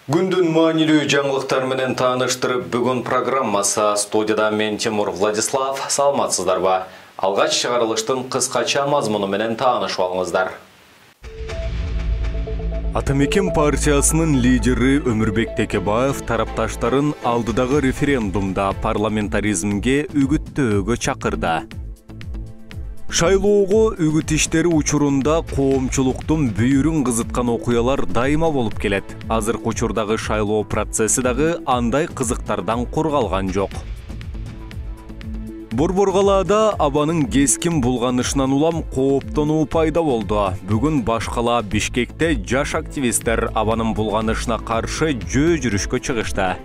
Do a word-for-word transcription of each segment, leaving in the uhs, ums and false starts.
Gündün maанилүү жаңылыктар менен тааныштырып, бүгүн программасы студияда мен Тимур Владислав. Саламатсыздарбы? Алгач чыгарылыштын кыскача мазмуну менен таанышып алыңыздар. Атамекен партиясынын лидери Өмүрбек Текебаев тарапташтарын алдыдагы референдумда парламентаризмге үгүттөөгө чакырды. Шайлоого үгүт иштери учурунда коомчулуктун бүйүрүн кызыткан окуялар дайыма болуп келет. Азыркы учурдагы шайлоо процесси дагы андай кызыктардан кургалган жок. Борборгалаада абанын кескин булганышынан улам кооптонуу пайда болду. Бүгүн башкала Бишкекте жаш активисттер абанын булганышына каршы жөө жүрүшкө чыгышты.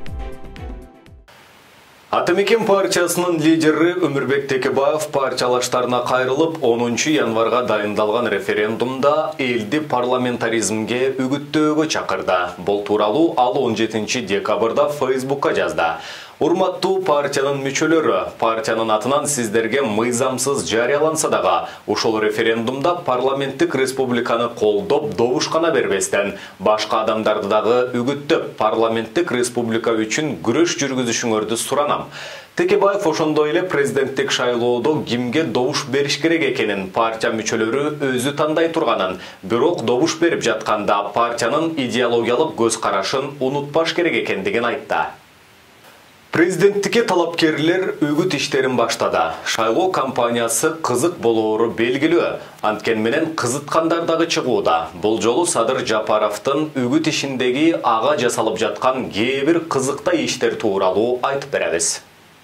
Атамекен партиясынын лидери Өмүрбек Текебаев партиялаштарына кайрылып, онунчу январга дайындалган референдумда элди парламентаризмге үгүттөөгө чакырды. Бул тууралуу ал он жетинчи декабрда Фейсбукка жазды. Урматтуу партиянын мүчөлөрү, партиянын атынан сиздерге мыйзамсыз жарыяланса дагы, ушул референдумда парламенттик республиканы колдоп, добушкана бербестен, башка адамдарды дагы үгүттөп, парламенттик республика үчүн күрөш жүргүзүшүңөрдү суранам. Текебаев ошондой эле президенттик шайлоодо кимге добуш бериш керек экенин партия мүчөлөрү өзү тандай турганын, бирок добуш берип жатканда партиянын идеологиялык көз карашын унутпаш керек экендигин айтты. Президенттикке талапкерлер үгүт иштерин баштады. Шайлоо кампаниясы кызык болоору белгилүү. Анткени менен кызыткандар дагы чыгууда. Бул жолу Садыр Жапаровдун үгүт ишиндеги ага жасалып жаткан кээ бир кызыктай иштер тууралуу айтып беребиз.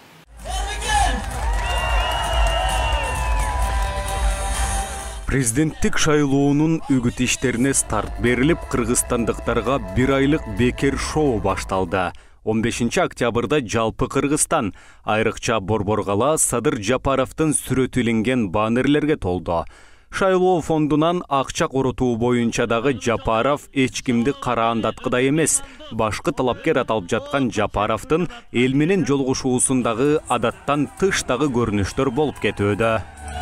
Президенттик шайлоонун үгүт иштерине старт берилип, кыргызстандыктарга бир айлык бекер шоу башталды. он бешинчи октябрда жалпы Кыргызстан, айрыкча Борборгала Садыр Жапаровдун сүрөтү иленген баннерлерге толду. Шайлоо фондунан акча коротуу боюнча дагы Жапаров эч кимди караандаткыдай эмес. Башкы талапкер аталып жаткан Жапаровдун эл менен жолугушуусундагы адаттан тыштагы көрүнүштөр болуп кетүүдө.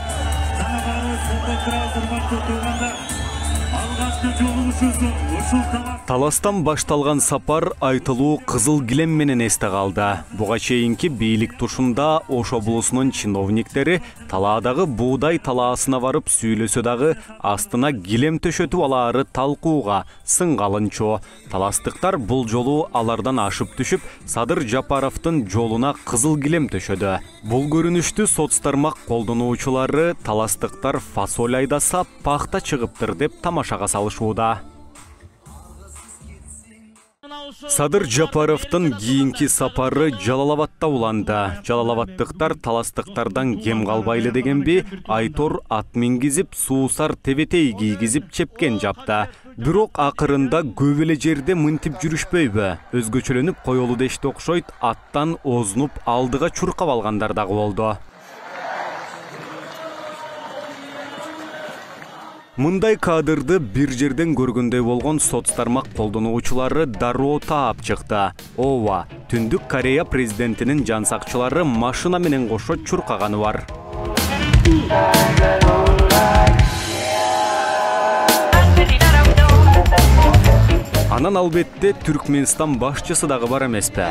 Таластан башталган сапар айтылуу кызыл килем менен эсте калды. Буга чейинки бийлик тушунда Ош облусунун чиновниктери талаадагы буудай талаасына барып сүйлөсө дагы астына килем төшөтүп алаары талкууга сыңгалынчу. Таластыктар бул жолу алардан ашып түшүп, Садыр Жапаровдун жолуна кызыл килем төшөдү. Бул көрүнүштү соц тармак колдонуучулары таластыктар фасоль айдаса пахта чыгыптыр деп тамашага салышууда. Садыр Жапаровдун кийинки сапары Жалалабадта уланды. Жалалабадтыктар таластыктардан кем калбайлы дегенби, Айтор ат мингизип, суусар тебетей кийгизип чепкен жапты. Бирок акырында көп эле жерде мынтип жүрүшпөйбү. Өзгөчөлөнүп коелу дешти окшойт, аттан озунуп алдыга чуркап алгандар дагы болду. Мындай кадрды бир жерден көргөндөй болгон соц тармак колдонуучулары дароо таап чыкты. Ооба, Түндүк Корея президентинин жан сакчылары машина менен кошо чуркаганы бар. Анан албетте Түркменстан башчысы дагы бар эмеспи?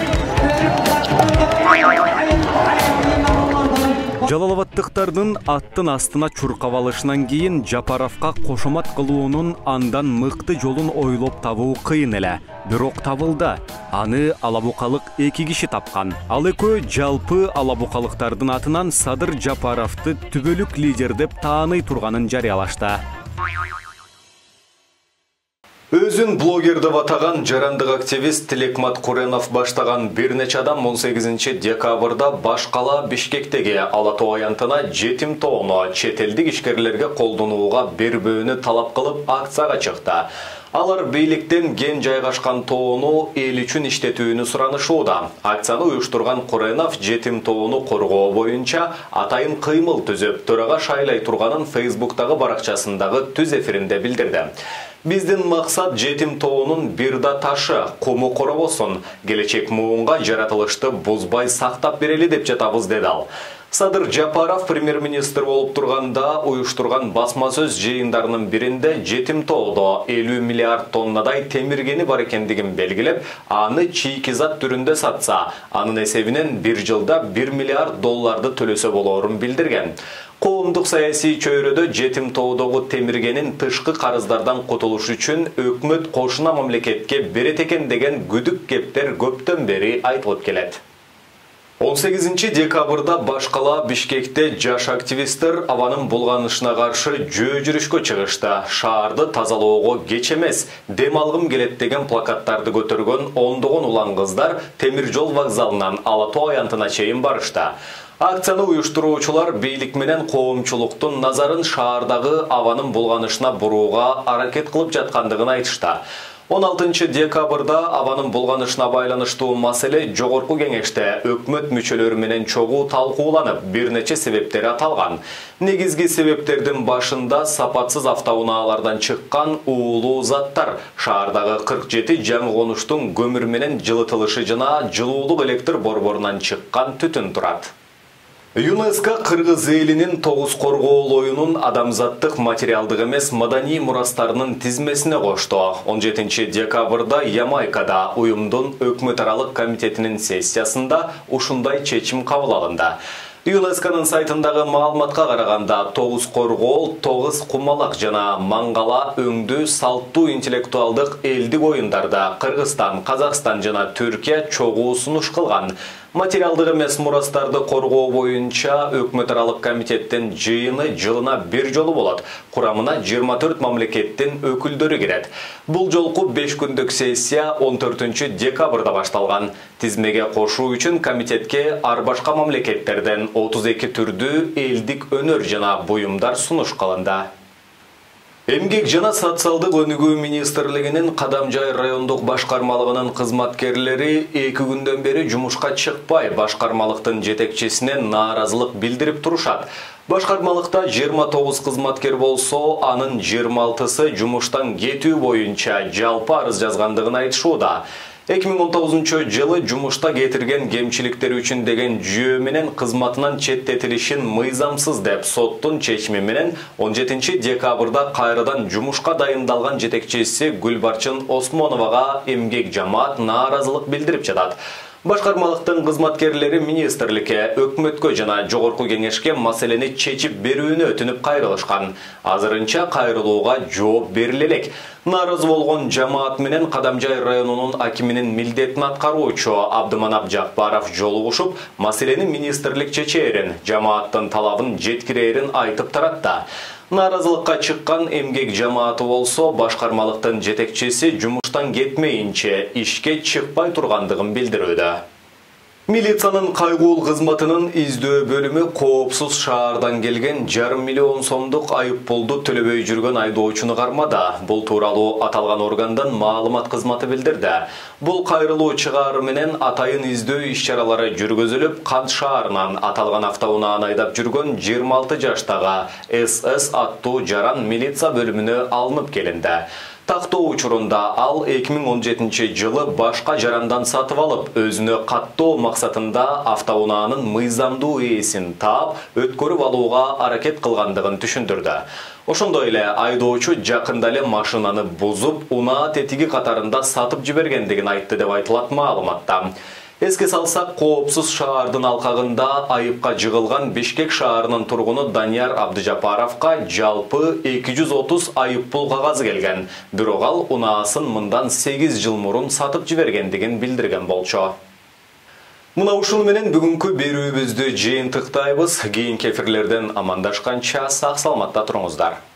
Жалалабадтыктардын аттын астына чуркап алышынан кийин Жапаровка кошомат кылуунун андан мыкты жолун ойлоп табуу кыйын эле. Бирок табылды. Аны алабукалык эки киши тапкан. Ал экөө жалпы алабукалыктардын атынан Садыр Жапаровду түбөлүк лидер деп тааный турганын жарыялашты. Өзүн блогер деп атаган жарандык активист Тилекмат Куренов баштаган бир нече адам он сегизинчи декабрда башкала Бишкектеги Ала Тоо аянтына жетим тоону чет элдик ишкерлерге колдонууга бербөөнү талап кылып акцияга чыкты. Алар бийликтен ген жайгашкан тоону эл үчүн иштетүүнү суранышууда. Акцияны уюштурган Куренов жетим тоону коргоо боюнча атайын кыймыл түзүп, төрага шайлай турганын Фейсбуктагы баракчасындагы түз эфиринде билдирди. Биздин максат жетим тоонун бир да ташы, куму коробосун, келечек муунга жаратылышты бузбай сактап берели деп жатабыз деди ал. Садыр Жапаров премьер-министр болуп турганда уюштурган басма сөз жыйындарынын биринде жетим тоодо элүү миллиард тоннадай темиргени бар экендигин белгилеп, аны чийкизат түрүндө сатса, анын эсебинен бир жылда бир миллиард долларды төлөсө болоорун билдирген. Коомдук саясий чөйрөдө жетим тоодогу темиргенин тышкы карыздардан кутулуш үчүн өкмөт кошуна мамлекетке берет экен деген күдүк кептер көптөн бери айтылып келет. он сегизинчи декабрда башкала Бишкекте жаш активисттер абанын булганышына каршы жөө жүрүшкө чыгышты. Шаарды тазалоого кеч эмес, дем алгым келет деген плакаттарды көтөргөн ондогон улан кыздар темир жол вокзалынан Ала Тоо аянтына чейин барышты. Акцияны уюштуруучулар бийлик менен коомчулуктун назарын шаардагы абанын булганышына бурууга аракет кылып жаткандыгын айтышты. он алтынчы декабрда абанын булганышына байланыштуу маселе жогорку кеңеште өкмөт мүчөлөрү менен чогуу талкууланып, бир нече себептери аталган. Негизги себептердин башында сапатсыз автоунаалардан чыккан уулуу заттар, шаардагы кырк жети жаңы конуштун көмүр менен жылытылышы жана жылуулук электр борборунан чыккан түтүн турат. ЮНЕСКО Кыргыз элинин тогуз коргоол оюнун адамзаттык материалдык эмес маданий мурастарынын тизмесине кошту. он жетинчи декабрда Ямайкада уюмдун өкмөт аралык комитетинин сессиясында ушундай чечим кабыл алынды. ЮНЕСКОнун сайтындагы маалыматка караганда тогуз коргоол, тогуз кумалак жана маңгала өңдүү салттуу интеллектуалдык элдик оюндарда Кыргызстан, Казакстан жана Түркия чогуу сунуш кылган. Материалдык эмес мурастарды коргоо боюнча өкмөт аралык комитеттин жыйыны жылына бир жолу болот. Курамына жыйырма төрт мамлекеттин өкүлдөрү кирет. Бул жолку беш күндүк сессия он төртүнчү декабрда башталган. Тизмеге кошуу үчүн комитетке ар башка мамлекеттерден отуз эки түрдүү элдик өнөр жана буюмдар сунуш кылынды. Эмгек жана социалдык өнүгүү министрлигинин Кадамжай райондук башкармалыгынын кызматкерлери эки күндөн бери жумушка чыкпай, башкармалыктын жетекчисине нааразылык билдирип турушат. Башкармалыкта жыйырма тогуз кызматкер болсо, анын жыйырма алтысы жумуштан кетүү боюнча жалпы арыз жазгандыгын айтышууда. эки миң он тогузунчу жылы жумушта кетирген кемчиликтер үчүн деген жүйө менен кызматынан четтетилишин мыйзамсыз деп соттун чечими менен он жетинчи декабрда кайрадан жумушка дайындалган жетекчиси Гүлбарчын Осмоновага эмгек жамаат нааразылык билдирип жатат. Башкармалыктын кызматкерлери министрликке, өкмөткө жана жогорку кеңешке маселени чечип берүүнү өтүнүп кайрылышкан. Азырынча кайрылууга жооп бериле элек. Нааразы болгон жамаат менен Кадамжай районунун акиминин милдетин аткаруучу Абдыманап Жакбаров жолугушуп, маселени министрлик чечээрин, жамааттын талабын жеткирээрин айтып таратты. Нааразылыкка чыккан эмгек жамааты болсо, башкармалыктын жетекчиси жумуштан кетмейинче ишке чыкпай тургандыгын билдирүүдө. Милициянын кайгуул кызматынын издөө бөлүмү коопсуз шаардан келген жарым миллион сомдук айыппулду төлөбөй жүргөн айдоочуну кармады. Бул тууралуу аталган органдын маалымат кызматы билдирди. Бул кайрылуу чыгаары менен атайын издөө иш-чаралары жүргүзүлүп, Кант шаарынан аталган автоунааны айдап жүргөн жыйырма алты жаштагы эс эс аттуу жаран милиция бөлүмүнө алынып келинди. Тактоо учурунда ал эки миң он жетинчи жылы башка жарандан сатып алып, өзүнө каттоо максатында автоунаанын мыйзамдуу ээсин таап, өткөрүп алууга аракет кылгандыгын түшүндүрдү. Ошондой эле айдоочу жакында эле машинаны бузуп, унаа тетиги катарында сатып жибергендигин айтты деп айтылат маалыматта. Эске салсак, коопсуз шаардын алкагында айыпка жыгылган Бишкек шаарынын тургуну Данияр Абдыжапаровка жалпы эки жүз отуз айыппул кагазы келген. Бирок ал унаасын мындан сегиз жыл мурун сатып жибергендигин билдирген болчу. Мына ушул менен бүгүнкү берүүбүздү жыйынтыктайбыз. Кийинки эфирлерден амандашканча сак саламатта туруңуздар.